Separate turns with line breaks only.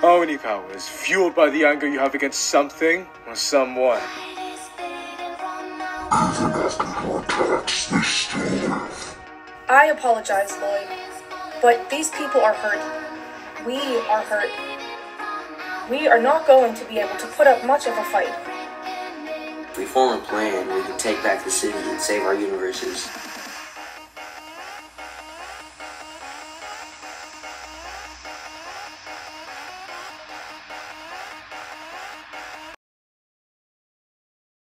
Harmony powers, fueled by the anger you have against something or someone.
Even after your attacks, they still live.
I apologize, Lloyd, but these people are hurt. We are hurt. We are not going to be able to put up much of a fight.
If we form a plan, we can take back the city and save our universes.